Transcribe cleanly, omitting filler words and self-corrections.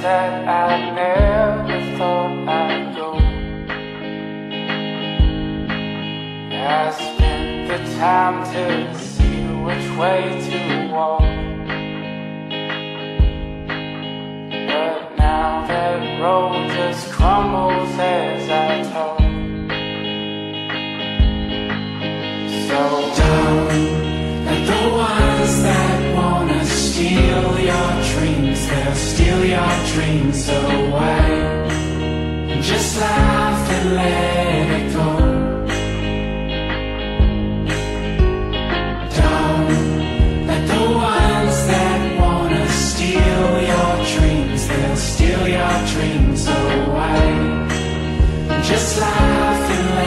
that I never thought I'd go. I spent the time to see which way to walk, but now that road just crumbles as I talk. So don't let the ones that wanna steal your dreams, they'll steal your dreams away. Just laugh and let it go. Don't let the ones that wanna steal your dreams, they'll steal your dreams away. Just laugh and